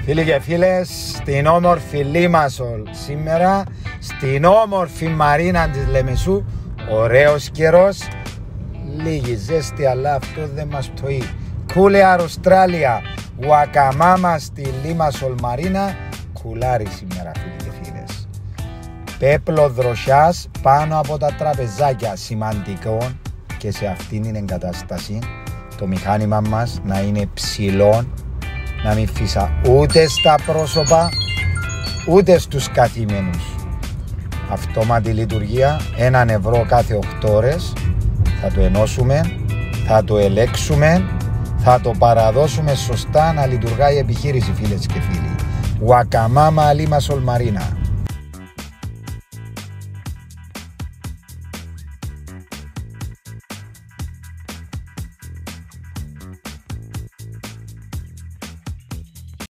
Φίλοι και φίλες, στην όμορφη Λίμασολ σήμερα, στην όμορφη μαρίνα της Λεμεσού, ωραίος καιρός, λίγη ζέστη, αλλά αυτό δεν μας πτωεί. Κούλεαρ Αυστράλια, Ουακαμάμα στη Λίμασολ Μαρίνα, κουλάρι σήμερα φίλοι και φίλες. Πέπλο δροσιάς πάνω από τα τραπεζάκια, σημαντικό και σε αυτήν την εγκατάσταση το μηχάνημα μας να είναι ψηλό, να μην φύσα ούτε στα πρόσωπα ούτε στους καθήμενους. Αυτόματη λειτουργία, 1 ευρώ κάθε 8 ώρες. Θα το ενώσουμε, θα το ελέξουμε, θα το παραδώσουμε σωστά να λειτουργάει η επιχείρηση φίλες και φίλοι. Ουακαμάμα Λίμασολ Μαρίνα.